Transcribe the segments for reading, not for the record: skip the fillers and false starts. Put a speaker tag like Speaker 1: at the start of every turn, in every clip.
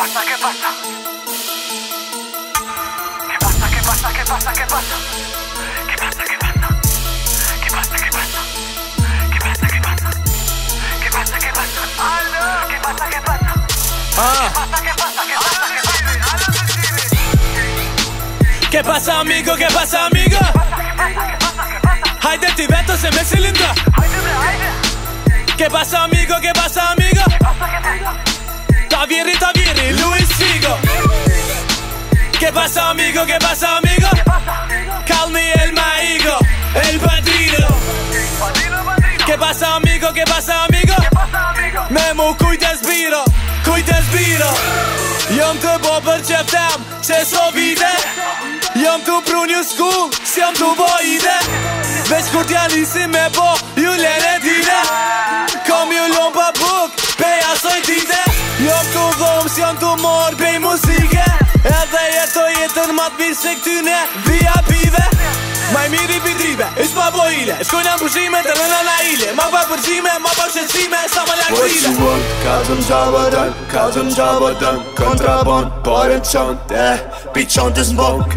Speaker 1: pasa? ¿Qué pasa? ¿Qué pasa? ¿Qué pasa? ¿Qué pasa? ¿Qué pasa? ¿Qué pasa? ¿Qué pasa? ¿Qué pasa? ¿Qué pasa? ¿Qué pasa? ¿Qué pasa? ¿Qué pasa? ¿Qué pasa? ¿Qué pasa? ¿Qué pasa? ¿Qué pasa? ¿Qué pasa?
Speaker 2: ¿Qué pasa, amigo? ¿Qué pasa, amigo? Hajde ti vetë se me cilindra. ¿Qué pasa, amigo? ¿Qué pasa, amigo? Tavieri, Luis Figo. ¿Qué pasa, amigo? ¿Qué pasa, amigo? Call me el maigo, el padrino. ¿Qué pasa, amigo? ¿Qué pasa, amigo? Me mu kujtes biro, kujtes biro. Jom të bo për qeftem, që so vite. Jom të pru një skull, si jom të bo ide. Veç kur t'ja nisi me bo, ju lene dine. Kom ju lom pa buk, pej asoj dite. Jom të dhom, si jom të mor, pej muzike. Edhe jetoj jetën ma t'mirë se këtyne via pive. Maj miri pidrive, ish ma bo ile. Shkojnë në pushime të nëna na ile. Ma pa përgjime, ma pa shqecime, sa ma lakrile.
Speaker 3: What you want, ka të m'gjaba dën Kontraband, pare në qante Pi qantës m'bonk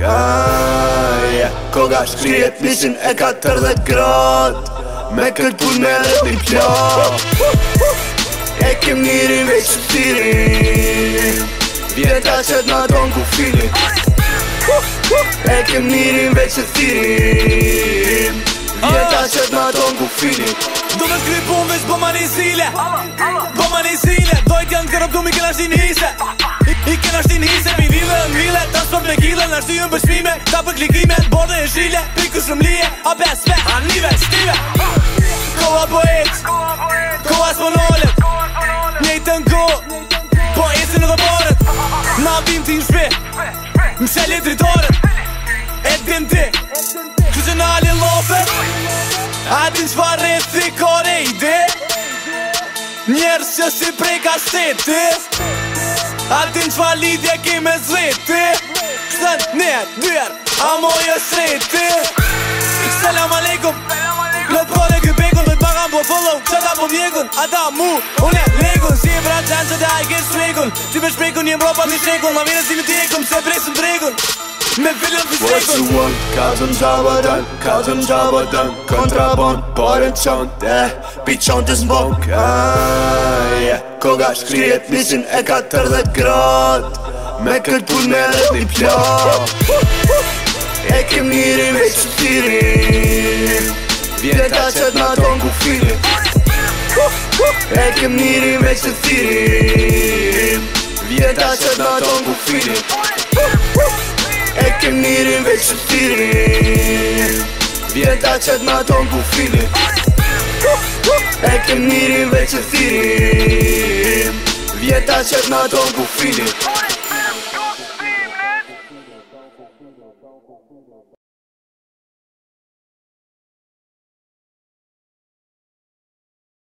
Speaker 3: Koga shkrijet 140 grad Me këtë pun me rët një plak E kem njërin veç të tirin Vjeta që t'na ton ku filin E kem njërin veç të tirin Vjeta që t'na ton ku filin
Speaker 2: Do me shkri pun veç bo ma një zile. Bo ma një zile. Dojt janë të kërëptu mi kena shti një hise. I kena shti një hise. Mi vile në mile. Transport me kile. Në shti ju në bëshmime. Ta për klikime. Borde e shile. Piku shumë lije. A besme. A nive. Shtive. Koha po ec. Koha s'po nollet. Njejtë në ko. Po esin në gëborët. Na vim ti në shpe. Më shelje dritoret. E din ti. Kështë në ali lopet. A din qfar rethi kore ide. Njerës që si prej ka shteti. A din qfar lidhje ki me zleti. Kështën njerë, dyerë, a mojë shreti. Selam aleikum. Në të kore këj bekun. Dojt magan po follow, qëta po mjekun. Ata mu, une legun. Si e pra qanë që da i kesh shprekun. Si me shprekun jem ropa t'i shrekun. Ma vine si mi t'jekun, se presëm t'rekun. Me fillon t'i
Speaker 3: What
Speaker 2: shrekun.
Speaker 3: you want, ka të m'gjaba dën Kontraband, pare në qante Pi qantës m'bonk Koga shkrijet 140 grad Me këtë pun me rët një plak E kem njërin veç të tirin Vjeta që t'na ton ku filin E kem njërin veç të tirin Vjeta që t'na ton ku filin E kem njërin veç të tirin Vjeta që t'na ton ku filin E kem njërin veç të tirin Vjeta që t'na ton ku filin